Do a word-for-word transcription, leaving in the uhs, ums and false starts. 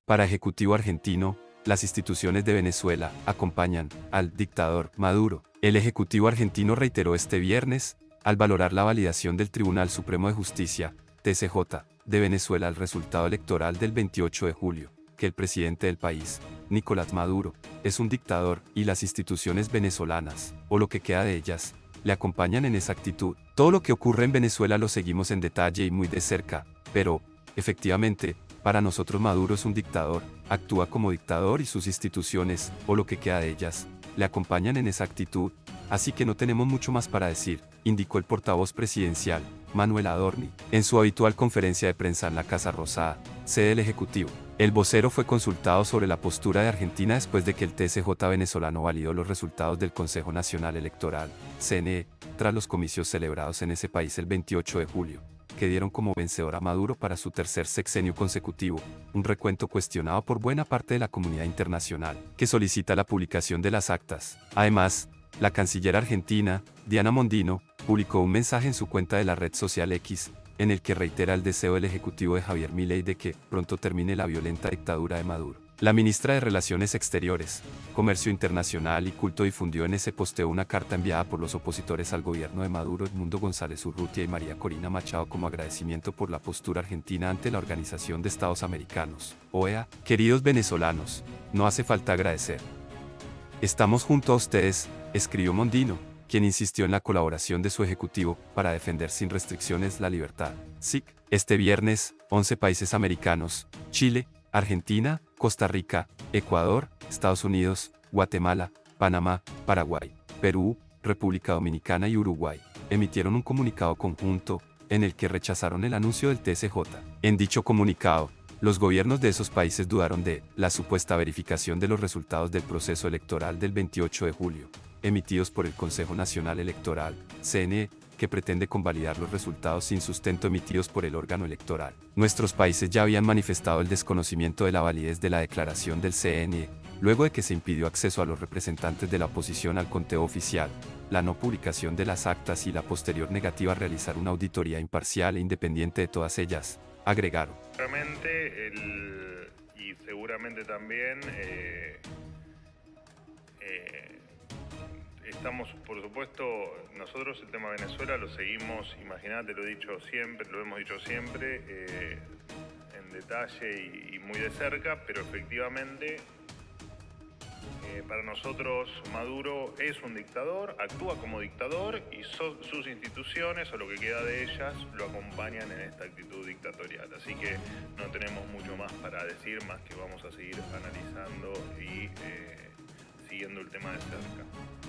Para Ejecutivo argentino, las instituciones de Venezuela acompañan al dictador Maduro. El Ejecutivo argentino reiteró este viernes, al valorar la validación del Tribunal Supremo de Justicia, T C J, de Venezuela al resultado electoral del veintiocho de julio, que el presidente del país, Nicolás Maduro, es un dictador y las instituciones venezolanas, o lo que queda de ellas, le acompañan en esa actitud. Todo lo que ocurre en Venezuela lo seguimos en detalle y muy de cerca, pero, efectivamente, para nosotros Maduro es un dictador, actúa como dictador y sus instituciones, o lo que queda de ellas, le acompañan en esa actitud, así que no tenemos mucho más para decir, indicó el portavoz presidencial, Manuel Adorni, en su habitual conferencia de prensa en la Casa Rosada, sede del Ejecutivo. El vocero fue consultado sobre la postura de Argentina después de que el T C J venezolano validó los resultados del Consejo Nacional Electoral, C N E, tras los comicios celebrados en ese país el veintiocho de julio. Que dieron como vencedor a Maduro para su tercer sexenio consecutivo, un recuento cuestionado por buena parte de la comunidad internacional, que solicita la publicación de las actas. Además, la canciller argentina, Diana Mondino, publicó un mensaje en su cuenta de la red social X, en el que reitera el deseo del ejecutivo de Javier Milei de que pronto termine la violenta dictadura de Maduro. La ministra de Relaciones Exteriores, Comercio Internacional y Culto difundió en ese posteo una carta enviada por los opositores al gobierno de Maduro, Edmundo González Urrutia y María Corina Machado, como agradecimiento por la postura argentina ante la Organización de Estados Americanos, O E A. Queridos venezolanos, no hace falta agradecer. Estamos junto a ustedes, escribió Mondino, quien insistió en la colaboración de su ejecutivo para defender sin restricciones la libertad. S I C. Este viernes, once países americanos, Chile, Argentina, Costa Rica, Ecuador, Estados Unidos, Guatemala, Panamá, Paraguay, Perú, República Dominicana y Uruguay, emitieron un comunicado conjunto, en el que rechazaron el anuncio del T C J. En dicho comunicado, los gobiernos de esos países dudaron de la supuesta verificación de los resultados del proceso electoral del veintiocho de julio, emitidos por el Consejo Nacional Electoral, C N E, que pretende convalidar los resultados sin sustento emitidos por el órgano electoral. Nuestros países ya habían manifestado el desconocimiento de la validez de la declaración del C N E, luego de que se impidió acceso a los representantes de la oposición al conteo oficial, la no publicación de las actas y la posterior negativa a realizar una auditoría imparcial e independiente de todas ellas, agregaron. Seguramente, el, y seguramente también eh, eh, estamos, por supuesto, nosotros el tema Venezuela lo seguimos, imagínate, lo he dicho siempre, lo hemos dicho siempre, eh, en detalle y, y muy de cerca, pero efectivamente eh, para nosotros Maduro es un dictador, actúa como dictador y so, sus instituciones o lo que queda de ellas lo acompañan en esta actitud dictatorial. Así que no tenemos mucho más para decir, más que vamos a seguir analizando y eh, siguiendo el tema de cerca.